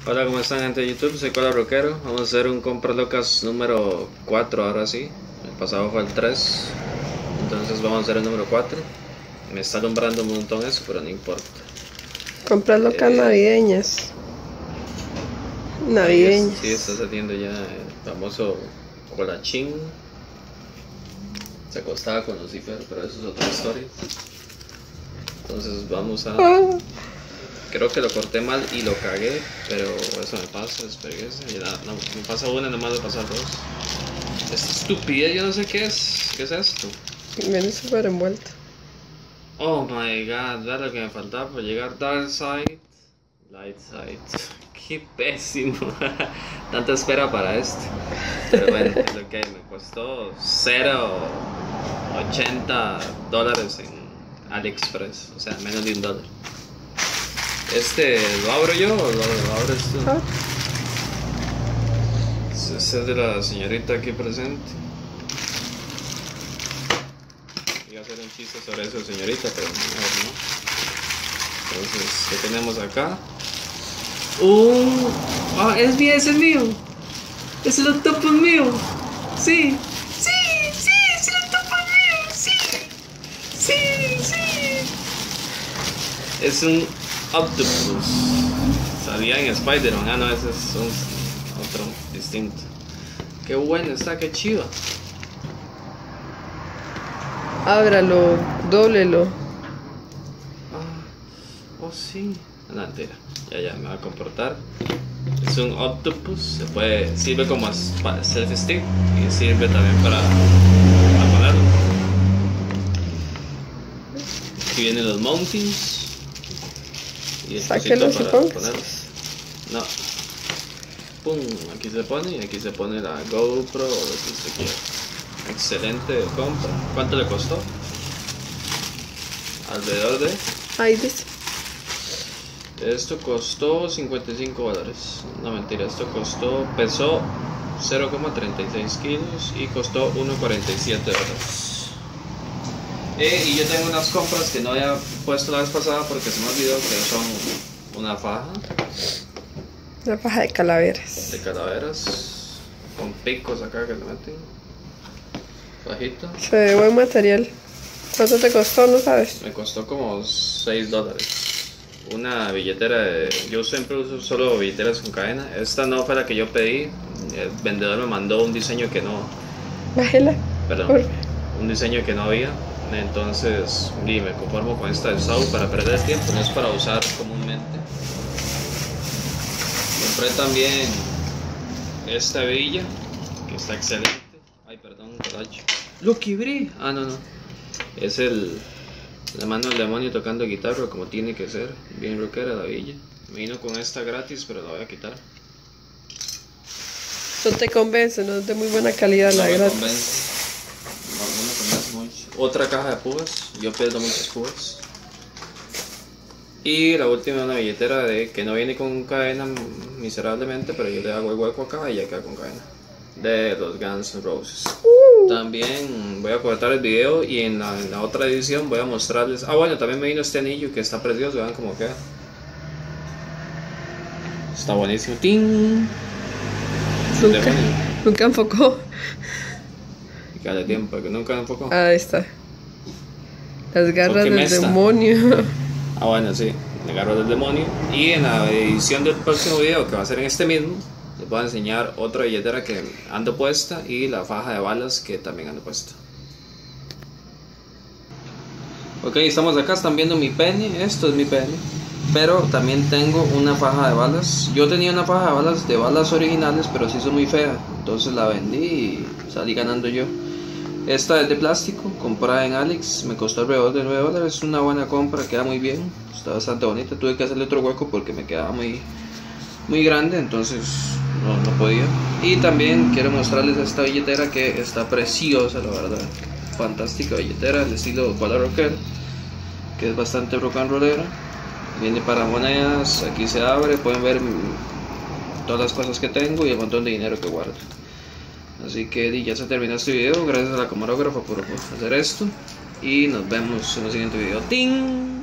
Hola, ¿cómo están, gente de YouTube? Soy Cola Rockero. Vamos a hacer un compras locas número 4 ahora sí. El pasado fue el 3. Entonces vamos a hacer el número 4. Me está alumbrando un montón eso, pero no importa. Compras locas navideñas. Navideñas. Sí, está saliendo ya el famoso colachín. Se acostaba con Lucifer, pero eso es otra historia. Entonces vamos a... Creo que lo corté mal y lo cagué, pero eso me pasa, experiencia. No, me pasa una, nomás me pasa dos. Esta estupidez, yo no sé qué es. ¿Qué es esto? Viene súper envuelto. Oh my god, era lo que me faltaba por llegar. Dark Side, Light Side. Qué pésimo. Tanta espera para esto. Pero bueno, es lo que hay. Me costó $0.80 en AliExpress. O sea, menos de $1. ¿Lo abro yo o lo abres tú? Ah. Este es de la señorita aquí presente. Iba a hacer un chiste sobre eso, señorita, pero mejor no. Entonces, ¿qué tenemos acá? Es mío, ese es mío. Es el octopus mío. Sí. Es el octopus mío. Sí. Es un Octopus. Salía en Spider-Man. Ah, no, ese es otro distinto. Qué bueno está, qué chido. Ábralo, dóblelo. Oh, sí. No, mentira. Ya, me va a comportar. Es un Octopus. Sirve como self-stick y sirve también para ponerlo. Aquí vienen los mountings. Y sáquelo y pongas. No. Pum, aquí se pone y aquí se pone la GoPro o lo que usted quiera. Excelente compra. ¿Cuánto le costó? Alrededor de... Ahí dice. Esto costó $55. No, mentira, pesó 0,36 kilos y costó $1.47. Y yo tengo unas compras que no había puesto la vez pasada porque se me olvidó, que son una faja. Una faja de calaveras. De calaveras. Con picos acá que le meten. Fajita. Se ve buen material. ¿Cuánto te costó? ¿No sabes? Me costó como $6. Una billetera yo siempre uso solo billeteras con cadena. Esta no fue la que yo pedí. El vendedor me mandó un diseño que no... Bájela. Perdón. Un diseño que no había. Entonces, me conformo con esta de Sau para perder tiempo, no es para usar comúnmente. Compré también esta hebilla, que está excelente. Ay, perdón, colacho. Lucky Brie. Ah, no. Es la mano del demonio tocando guitarra como tiene que ser. Bien rockera la hebilla. Me vino con esta gratis, pero la voy a quitar. No te convence, no es de muy buena calidad la gratis. Otra caja de púas, yo pierdo muchas púas. Y la última, una billetera que no viene con cadena miserablemente, pero yo le hago el hueco acá y ya queda con cadena. De los Guns N' Roses. También voy a cortar el video y en la otra edición voy a mostrarles. Bueno, también me vino este anillo que está precioso, vean cómo queda. Está buenísimo. ¡Ting! Nunca enfocó. Cada tiempo, que nunca enfocó. Ahí está. Las garras del demonio. Bueno, sí, las garras del demonio. Y en la edición del próximo video, que va a ser en este mismo, les voy a enseñar otra billetera que ando puesta y la faja de balas que también ando puesta. Ok, estamos acá, están viendo mi penny. Esto es mi penny. Pero también tengo una faja de balas. Yo tenía una faja de balas originales, pero se hizo muy fea. Entonces la vendí y salí ganando yo. Esta es de plástico, comprada en Alex, me costó alrededor de $9. Es una buena compra, queda muy bien, está bastante bonita. Tuve que hacerle otro hueco porque me quedaba muy grande, entonces no podía. Y también quiero mostrarles esta billetera que está preciosa, la verdad. Fantástica billetera, el estilo Cola Rockero, que es bastante rock and rollera. Viene para monedas, aquí se abre, pueden ver todas las cosas que tengo y el montón de dinero que guardo. Así que ya se terminó este video, gracias a la camarógrafa por hacer esto y nos vemos en el siguiente video. ¡Ting!